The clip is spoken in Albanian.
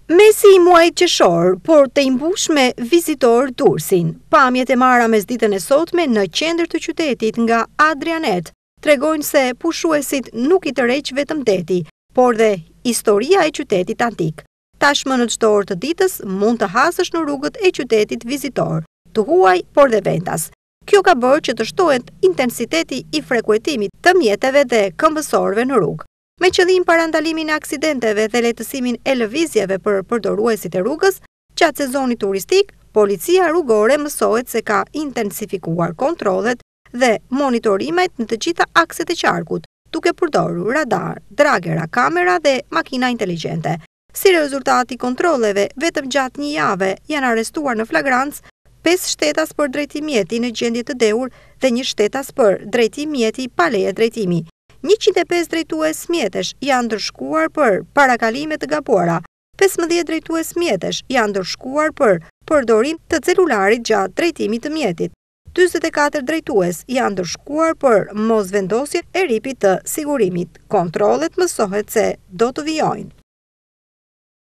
Mesi i muajit qershor, por të imbush me vizitor Durrësin. Pamjet e marra mes ditën e sotme në qendër të qytetit nga Adrianet tregojnë se pushuesit nuk i tërheq vetëm deti, por dhe historia e qytetit antik. Tashmë në çdo orë të ditës mund të hasësh në rrugët e qytetit vizitor, të huaj por dhe vendas. Kjo ka bërë që të shtohet intensiteti i frekuentimit të mjeteve dhe këmbësorëve në rrugë. Me qëllim parandalimin e aksidenteve dhe lehtësimin e lëvizjeve për përdoruesit e rrugës, gjatë sezonit turistik, policia rrugore mësohet se ka intensifikuar kontrollet dhe monitorimet në të gjitha akset e qarkut, duke përdorur radar, dragera, kamera dhe makina inteligjente. Si rezultat i kontrolleve, vetëm gjatë një jave janë arrestuar në flagrancë 5 shtetas për drejtim mjeti në gjendje të dehur dhe 1 shtetas për drejtim mjeti pa leje drejtimi. 105 drejtues mjetesh janë ndërshkuar për parakalime të gabuara, 15 drejtues mjetesh janë ndërshkuar për përdorim të celularit gjatë drejtimit të mjetit, 44 drejtues janë ndërshkuar për mosvendosjen e ripit të sigurimit. Kontrollet mësohet se do të vijojnë.